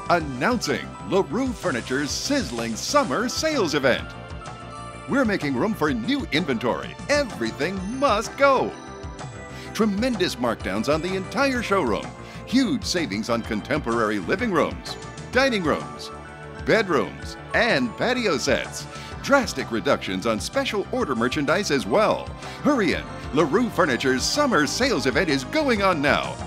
Announcing LaRue Furniture's sizzling summer sales event. We're making room for new inventory. Everything must go. Tremendous markdowns on the entire showroom. Huge savings on contemporary living rooms, dining rooms, bedrooms, and patio sets. Drastic reductions on special order merchandise as well. Hurry in. LaRue Furniture's summer sales event is going on now.